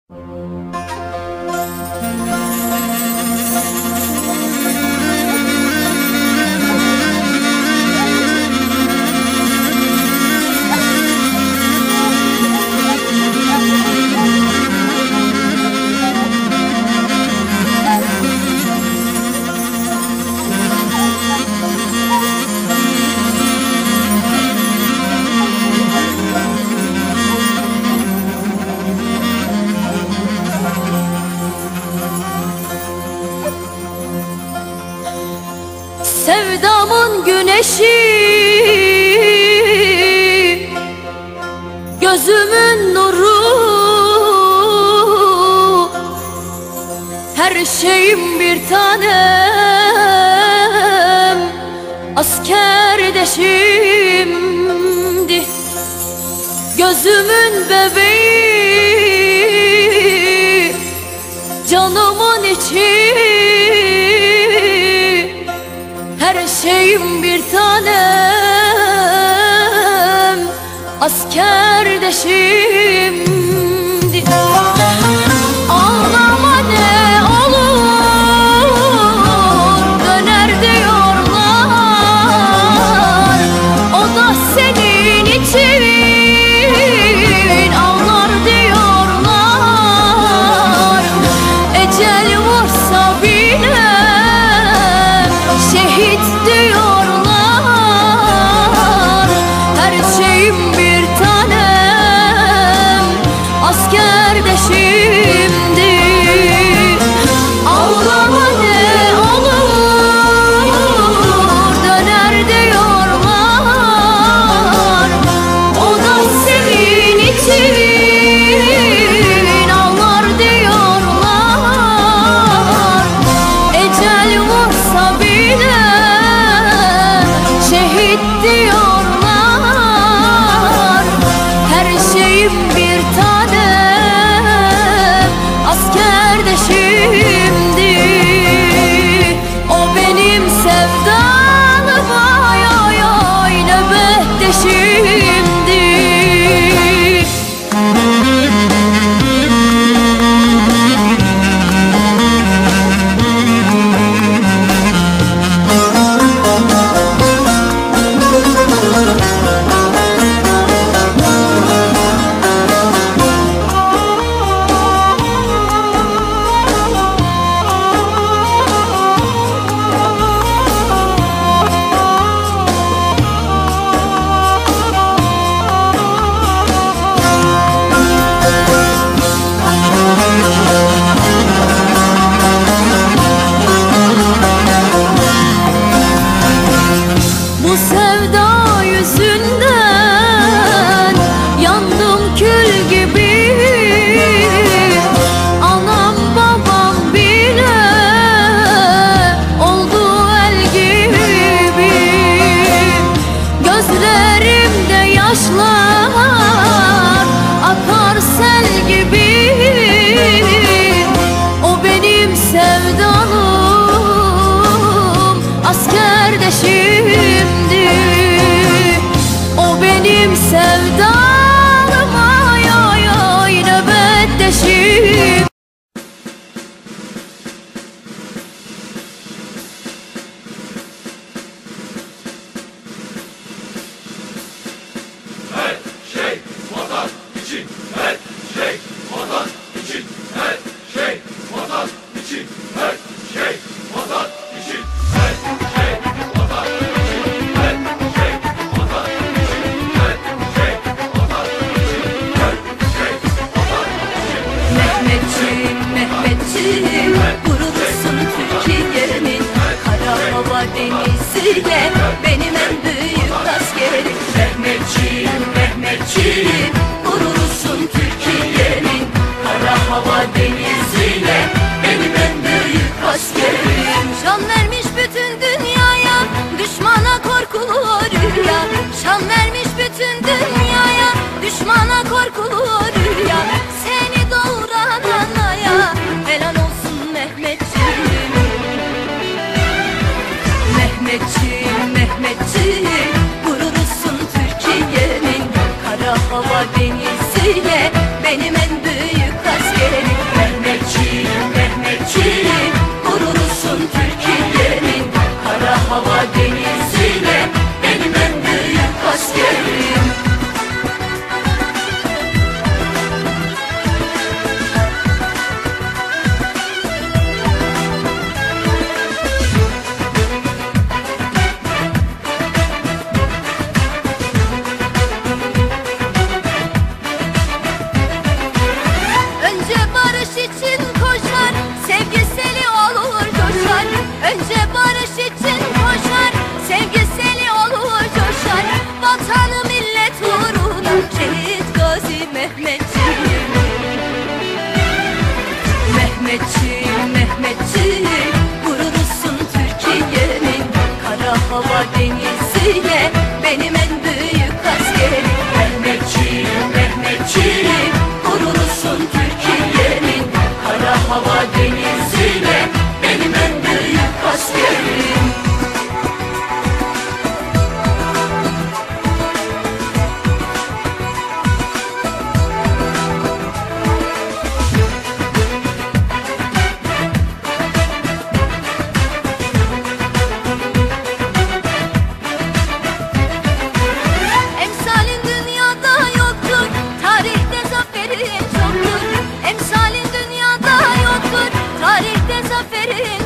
Sevdamın güneşi, gözümün nuru, her şeyim bir tanem, askerdeşimdi. Gözümün bebeği, canımın içi, her şeyim bir tanem, askerdeşimdi. Ağlama ne olur, döner diyorlar, o da senin için ağlar diyorlar. Ecel vursa bile şehit diyorlar, her şeyim bir tanem, askerdeşimdi. Ağlama ne olur, döner diyorlar, o da senin için ağlar diyorlar. Ecel vursa bile şehit diyorlar, her şeyim bir tanem, askerdeşimdi. O benim sevdalım, ay ay ay, nöbetteşimdi. Bu sevda yüzünden yandım kül gibi, anam babam bile oldu el gibi. Gözlerimde yaşlar akar sel gibi, o benim sevdalım, askerdeşimdi. O benim sevdalım, ay ay ay, nöbetteşim. Her şey vatan için, her şey vatan için, her şey vatan için, her şey vatan için, her şey vatan için, her şey vatan için, her şey vatan için, her şey vatan için. Mehmetçiğim, Mehmetçiğim, gururlusun Türkiye'nin, kara hava deniziyle benim en büyük askerim. Mehmetçiğim, Mehmetçiğim, gururlusun Türkiye'nin, kara hava deniziyle benim en büyük askerim. Can vermiş bütün dünyaya, düşmana korkulu rüya. Şan vermiş bütün dünyaya, düşmana korkulu rüya. Seni doğuran anaya helal olsun Mehmetçiğim. Mehmetçiğim, Mehmetçiğim, gururlusun Türkiye'nin, kara hava deniziyle benim en büyük askerim. zaferim